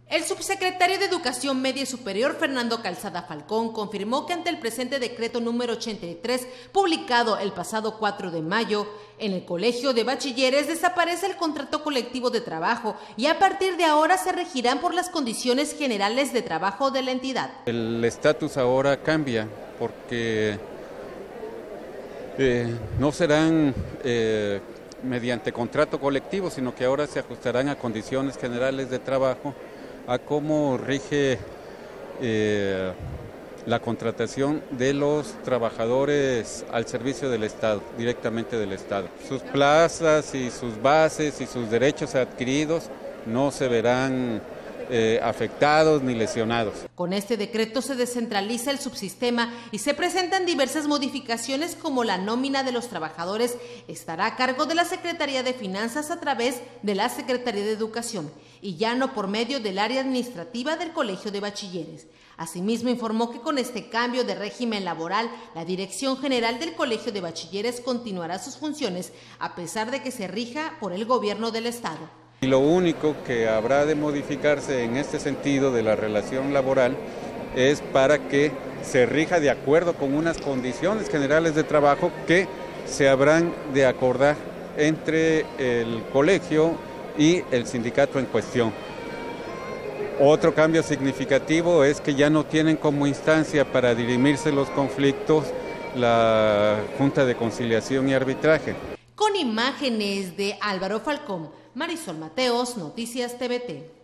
El subsecretario de Educación Media y Superior, Fernando Calzada Falcón, confirmó que ante el presente decreto número 83, publicado el pasado 4 de mayo, en el Colegio de Bachilleres desaparece el contrato colectivo de trabajo y a partir de ahora se regirán por las condiciones generales de trabajo de la entidad. El estatus ahora cambia porque no serán mediante contrato colectivo, sino que ahora se ajustarán a condiciones generales de trabajo, a cómo rige la contratación de los trabajadores al servicio del Estado, directamente del Estado. Sus plazas y sus bases y sus derechos adquiridos no se verán afectados ni lesionados. Con este decreto se descentraliza el subsistema y se presentan diversas modificaciones, como la nómina de los trabajadores estará a cargo de la Secretaría de Finanzas a través de la Secretaría de Educación y ya no por medio del área administrativa del Colegio de Bachilleres. Asimismo, informó que con este cambio de régimen laboral, la Dirección General del Colegio de Bachilleres continuará sus funciones a pesar de que se rija por el gobierno del Estado. Y lo único que habrá de modificarse en este sentido de la relación laboral es para que se rija de acuerdo con unas condiciones generales de trabajo que se habrán de acordar entre el colegio y el sindicato en cuestión. Otro cambio significativo es que ya no tienen como instancia para dirimirse los conflictos la Junta de Conciliación y Arbitraje. Con imágenes de Álvaro Falcón, Marisol Mateos, Noticias TVT.